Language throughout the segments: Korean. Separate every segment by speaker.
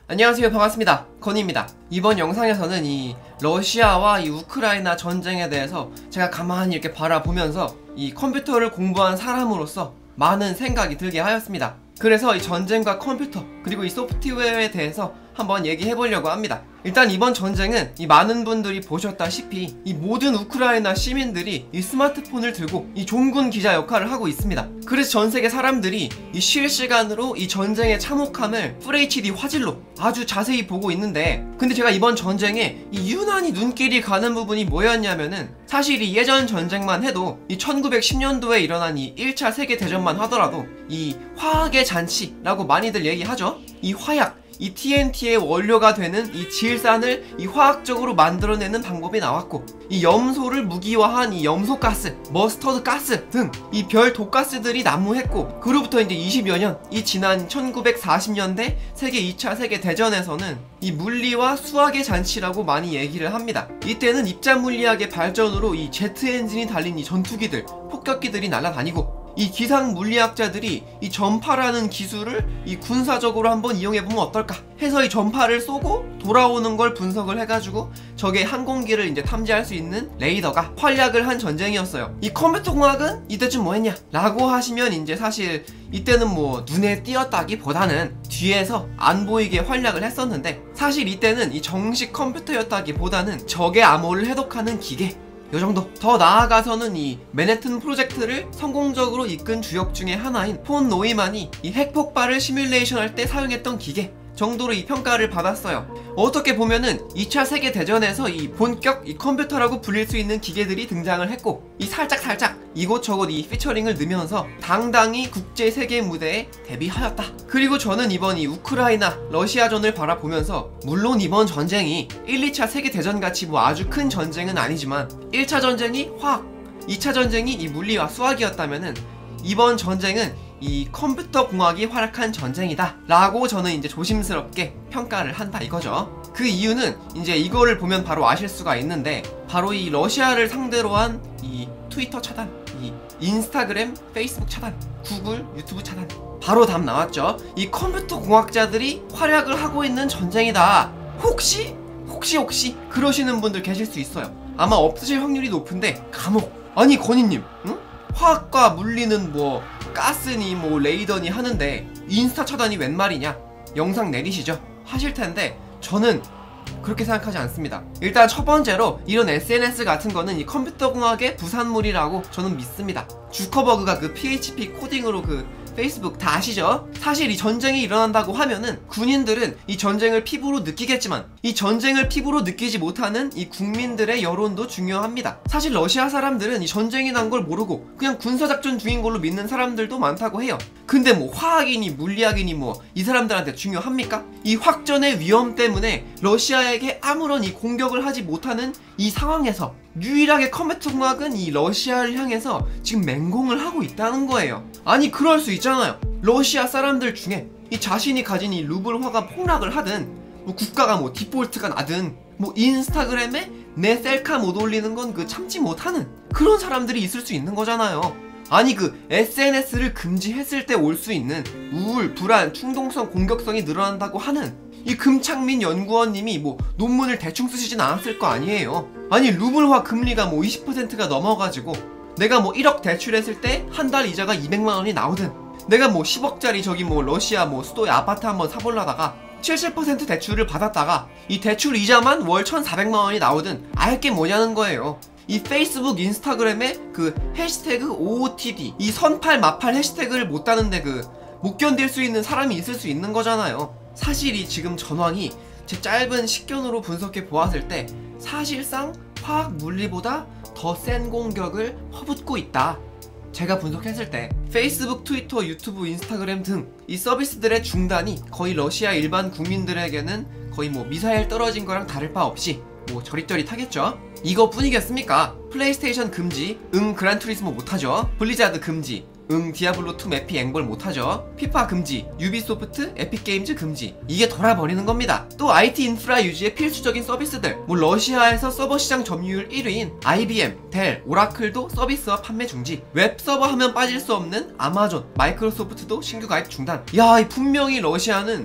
Speaker 1: 안녕하세요, 반갑습니다. 건희입니다. 이번 영상에서는 이 러시아와 이 우크라이나 전쟁에 대해서 제가 가만히 이렇게 바라보면서 이 컴퓨터를 공부한 사람으로서 많은 생각이 들게 하였습니다. 그래서 이 전쟁과 컴퓨터 그리고 이 소프트웨어에 대해서 한번 얘기해 보려고 합니다. 일단 이번 전쟁은 이 많은 분들이 보셨다시피 이 모든 우크라이나 시민들이 이 스마트폰을 들고 이 종군 기자 역할을 하고 있습니다. 그래서 전 세계 사람들이 이 실시간으로 이 전쟁의 참혹함을 FHD 화질로 아주 자세히 보고 있는데, 근데 제가 이번 전쟁에 이 유난히 눈길이 가는 부분이 뭐였냐면은, 사실 이 예전 전쟁만 해도 이 1910년도에 일어난 이 1차 세계대전만 하더라도 이 화학의 잔치라고 많이들 얘기하죠. 이 화약, 이 TNT의 원료가 되는 이 질산을 이 화학적으로 만들어내는 방법이 나왔고, 이 염소를 무기화한 이 염소가스, 머스터드 가스 등 이 별 독가스들이 난무했고, 그로부터 이제 20여 년, 이 지난 1940년대 세계 2차 세계대전에서는 이 물리와 수학의 잔치라고 많이 얘기를 합니다. 이때는 입자 물리학의 발전으로 이 제트 엔진이 달린 이 전투기들, 폭격기들이 날아다니고, 이 기상 물리학자들이 이 전파라는 기술을 이 군사적으로 한번 이용해보면 어떨까 해서 이 전파를 쏘고 돌아오는 걸 분석을 해가지고 적의 항공기를 이제 탐지할 수 있는 레이더가 활약을 한 전쟁이었어요. 이 컴퓨터 공학은 이때쯤 뭐 했냐 라고 하시면, 이제 사실 이때는 뭐 눈에 띄었다기보다는 뒤에서 안 보이게 활약을 했었는데, 사실 이때는 이 정식 컴퓨터였다기보다는 적의 암호를 해독하는 기계, 요정도. 더 나아가서는 이 맨해튼 프로젝트를 성공적으로 이끈 주역 중에 하나인 폰 노이만이 이 핵폭발을 시뮬레이션 할 때 사용했던 기계 정도로 이 평가를 받았어요. 어떻게 보면은 2차 세계대전에서 이 본격 이 컴퓨터라고 불릴 수 있는 기계들이 등장을 했고, 이 살짝 이곳저곳 이 피처링을 넣으면서 당당히 국제 세계 무대에 데뷔하였다. 그리고 저는 이번 이 우크라이나 러시아전을 바라보면서, 물론 이번 전쟁이 1, 2차 세계대전 같이 뭐 아주 큰 전쟁은 아니지만 1차 전쟁이 화학, 2차 전쟁이 이 물리와 수학이었다면은 이번 전쟁은 이 컴퓨터 공학이 활약한 전쟁이다 라고 저는 이제 조심스럽게 평가를 한다 이거죠. 그 이유는 이제 이거를 보면 바로 아실 수가 있는데, 바로 이 러시아를 상대로 한 이 트위터 차단, 이 인스타그램, 페이스북 차단, 구글, 유튜브 차단, 바로 답 나왔죠. 이 컴퓨터 공학자들이 활약을 하고 있는 전쟁이다. 혹시 그러시는 분들 계실 수 있어요. 아마 없으실 확률이 높은데, 감옥. 아니 건희님, 응? 화학과 물리는 뭐 가스니 뭐 레이더니 하는데 인스타 차단이 웬 말이냐, 영상 내리시죠 하실 텐데, 저는 그렇게 생각하지 않습니다. 일단 첫 번째로 이런 SNS 같은 거는 이 컴퓨터 공학의 부산물이라고 저는 믿습니다. 주커버그가 그 PHP 코딩으로 그 페이스북 다 아시죠? 사실 이 전쟁이 일어난다고 하면은 군인들은 이 전쟁을 피부로 느끼겠지만, 이 전쟁을 피부로 느끼지 못하는 이 국민들의 여론도 중요합니다. 사실 러시아 사람들은 이 전쟁이 난 걸 모르고 그냥 군사작전 중인 걸로 믿는 사람들도 많다고 해요. 근데 뭐 화학이니 물리학이니 뭐 이 사람들한테 중요합니까? 이 확전의 위험 때문에 러시아에게 아무런 이 공격을 하지 못하는 이 상황에서 유일하게 컴퓨터 공학은 이 러시아를 향해서 지금 맹공을 하고 있다는 거예요. 아니 그럴 수 있잖아요. 러시아 사람들 중에 이 자신이 가진 이 루블화가 폭락을 하든, 뭐 국가가 뭐 디폴트가 나든, 뭐 인스타그램에 내 셀카 못 올리는 건 그 참지 못하는 그런 사람들이 있을 수 있는 거잖아요. 아니 그 SNS를 금지했을 때 올 수 있는 우울, 불안, 충동성, 공격성이 늘어난다고 하는 이 금창민 연구원님이 뭐 논문을 대충 쓰시진 않았을 거 아니에요. 아니 루블화 금리가 뭐 20%가 넘어가지고 내가 뭐 1억 대출했을 때 한 달 이자가 200만원이 나오든, 내가 뭐 10억짜리 저기 뭐 러시아 뭐 수도에 아파트 한번 사보려다가 70% 대출을 받았다가 이 대출 이자만 월 1,400만원이 나오든 알게 뭐냐는 거예요. 이 페이스북, 인스타그램에 그 해시태그 OOTD 이 선팔 마팔 해시태그를 못 다는데 그 못 견딜 수 있는 사람이 있을 수 있는 거잖아요. 사실 이 지금 전황이 제 짧은 식견으로 분석해 보았을 때 사실상 화학 물리보다 더 센 공격을 퍼붓고 있다. 제가 분석했을 때 페이스북, 트위터, 유튜브, 인스타그램 등 이 서비스들의 중단이 거의 러시아 일반 국민들에게는 거의 뭐 미사일 떨어진 거랑 다를 바 없이 뭐 저릿저릿하겠죠. 이거뿐이겠습니까? 플레이스테이션 금지, 그란투리스모 못하죠. 블리자드 금지, 디아블로2 매피 앵벌 못하죠. 피파 금지, 유비소프트, 에픽게임즈 금지. 이게 돌아버리는 겁니다. 또 IT 인프라 유지의 필수적인 서비스들, 뭐 러시아에서 서버 시장 점유율 1위인 IBM, 델, 오라클도 서비스와 판매 중지. 웹서버 하면 빠질 수 없는 아마존, 마이크로소프트도 신규 가입 중단. 야, 분명히 러시아는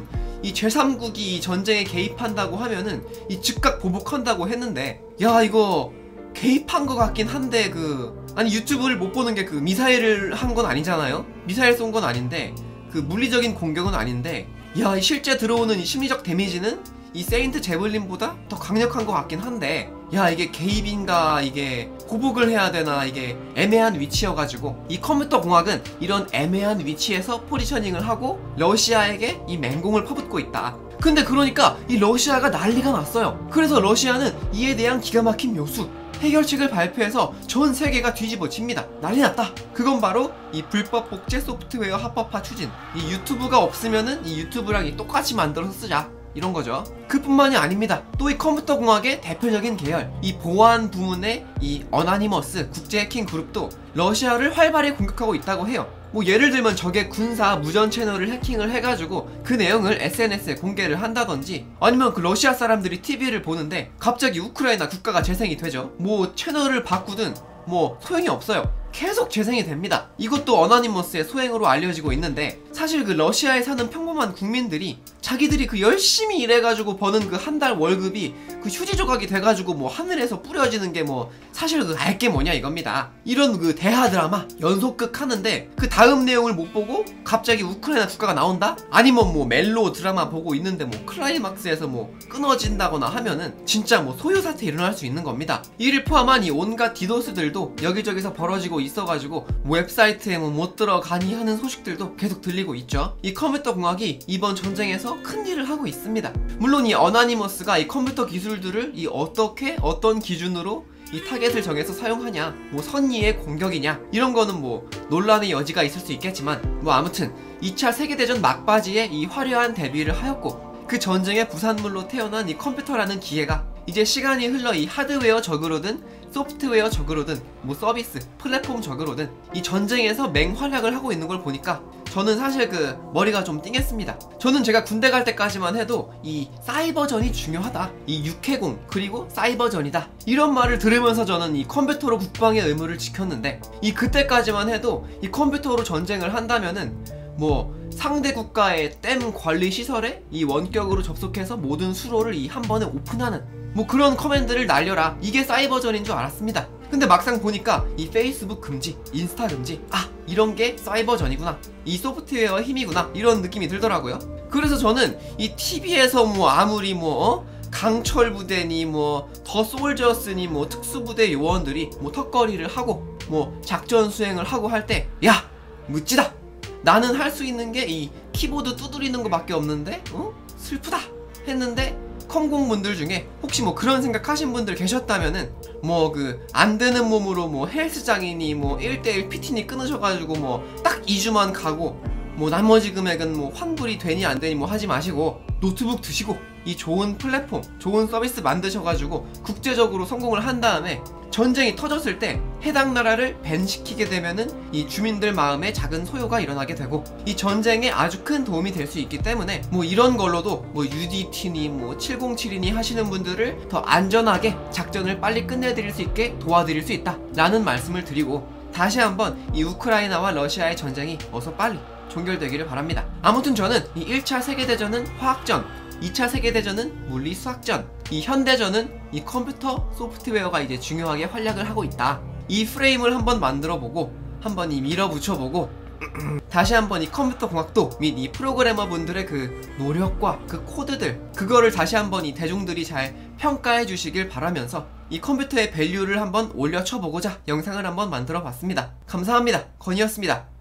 Speaker 1: 이 제3국이 이 전쟁에 개입한다고 하면은 이 즉각 보복한다고 했는데, 야 이거 개입한 것 같긴 한데 아니 유튜브를 못 보는 게 미사일을 한 건 아니잖아요? 미사일 쏜 건 아닌데 물리적인 공격은 아닌데, 야 실제 들어오는 이 심리적 데미지는 이 세인트 제블린보다 더 강력한 것 같긴 한데, 야 이게 개입인가 이게 보복을 해야 되나, 이게 애매한 위치여가지고 이 컴퓨터 공학은 이런 애매한 위치에서 포지셔닝을 하고 러시아에게 이 맹공을 퍼붓고 있다. 근데 그러니까 이 러시아가 난리가 났어요. 그래서 러시아는 이에 대한 기가 막힌 묘수, 해결책을 발표해서 전 세계가 뒤집어집니다. 난리 났다. 그건 바로 이 불법 복제 소프트웨어 합법화 추진. 이 유튜브가 없으면은 이 유튜브랑 똑같이 만들어서 쓰자, 이런 거죠. 그뿐만이 아닙니다. 또 이 컴퓨터 공학의 대표적인 계열, 이 보안 부문의 이 어나니머스 국제 해킹 그룹도 러시아를 활발히 공격하고 있다고 해요. 뭐 예를 들면 적의 군사 무전 채널을 해킹을 해가지고 그 내용을 SNS에 공개를 한다든지, 아니면 러시아 사람들이 TV를 보는데 갑자기 우크라이나 국가가 재생이 되죠. 뭐 채널을 바꾸든 뭐 소용이 없어요. 계속 재생이 됩니다. 이것도 어나니머스의 소행으로 알려지고 있는데, 사실 러시아에 사는 평범한 국민들이 자기들이 열심히 일해가지고 버는 한 달 월급이 휴지 조각이 돼가지고 뭐 하늘에서 뿌려지는 게 뭐 사실 알게 뭐냐 이겁니다. 이런 대하 드라마 연속극 하는데 다음 내용을 못 보고 갑자기 우크라이나 국가가 나온다? 아니면 뭐 멜로 드라마 보고 있는데 뭐 클라이막스에서 뭐 끊어진다거나 하면은 진짜 뭐 소요사태 일어날 수 있는 겁니다. 이를 포함한 이 온갖 디도스들도 여기저기서 벌어지고 있어가지고 웹사이트에 뭐 못 들어가니 하는 소식들도 계속 들리고 있죠. 이 컴퓨터 공학이 이번 전쟁에서 큰 일을 하고 있습니다. 물론 이 어나니머스가 이 컴퓨터 기술들을 어떤 기준으로 이 타겟을 정해서 사용하냐, 뭐 선의의 공격이냐, 이런 거는 뭐 논란의 여지가 있을 수 있겠지만, 뭐 아무튼 2차 세계대전 막바지에 이 화려한 데뷔를 하였고, 그 전쟁의 부산물로 태어난 이 컴퓨터라는 기계가 이제 시간이 흘러 이 하드웨어 적으로든 소프트웨어 적으로든 뭐 서비스, 플랫폼 적으로든 이 전쟁에서 맹활약을 하고 있는 걸 보니까 저는 사실 머리가 좀 띵했습니다. 저는 제가 군대 갈 때까지만 해도 이 사이버전이 중요하다, 이 육해공 그리고 사이버전이다, 이런 말을 들으면서 저는 이 컴퓨터로 국방의 의무를 지켰는데, 이 그때까지만 해도 이 컴퓨터로 전쟁을 한다면은 뭐 상대 국가의 댐 관리 시설에 이 원격으로 접속해서 모든 수로를 한 번에 오픈하는 뭐 그런 커맨드를 날려라, 이게 사이버전인 줄 알았습니다. 근데 막상 보니까 이 페이스북 금지, 인스타 금지, 이런 게 사이버전이구나, 이 소프트웨어의 힘이구나, 이런 느낌이 들더라고요. 그래서 저는 이 TV에서 뭐 아무리 강철부대니 더 솔저스니 특수부대 요원들이 턱걸이를 하고 작전 수행을 하고 할 때, 야 멋지다, 나는 할 수 있는 게 이 키보드 두드리는 거 밖에 없는데 슬프다 했는데, 컴공분들 중에 혹시 그런 생각하신 분들 계셨다면은 안 되는 몸으로 헬스장이니 1대1 PT니 끊으셔가지고 딱 2주만 가고 나머지 금액은 환불이 되니 안 되니 하지 마시고 노트북 드시고 이 좋은 플랫폼, 좋은 서비스 만드셔가지고 국제적으로 성공을 한 다음에 전쟁이 터졌을 때 해당 나라를 밴시키게 되면은 이 주민들 마음에 작은 소요가 일어나게 되고 이 전쟁에 아주 큰 도움이 될 수 있기 때문에 이런 걸로도 UDT니 707이니 하시는 분들을 더 안전하게 작전을 빨리 끝내드릴 수 있게 도와드릴 수 있다 라는 말씀을 드리고, 다시 한번 이 우크라이나와 러시아의 전쟁이 어서 빨리 종결되기를 바랍니다. 아무튼 저는 이 1차 세계대전은 화학전, 2차 세계대전은 물리수학전, 이 현대전은 이 컴퓨터 소프트웨어가 이제 중요하게 활약을 하고 있다, 이 프레임을 한번 만들어보고 한번 밀어붙여보고 다시 한번 이 컴퓨터 공학도 및 이 프로그래머 분들의 노력과 코드들, 그거를 다시 한번 이 대중들이 잘 평가해 주시길 바라면서 이 컴퓨터의 밸류를 한번 올려쳐보고자 영상을 한번 만들어 봤습니다. 감사합니다. 건이었습니다.